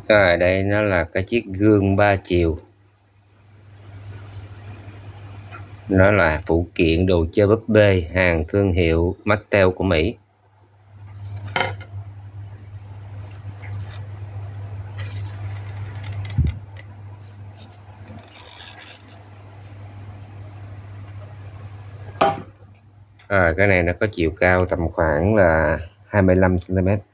Rồi đây nó là cái chiếc gương 3 chiều. Nó là phụ kiện đồ chơi búp bê hàng thương hiệu Mattel của Mỹ. Rồi cái này nó có chiều cao tầm khoảng là 25 cm.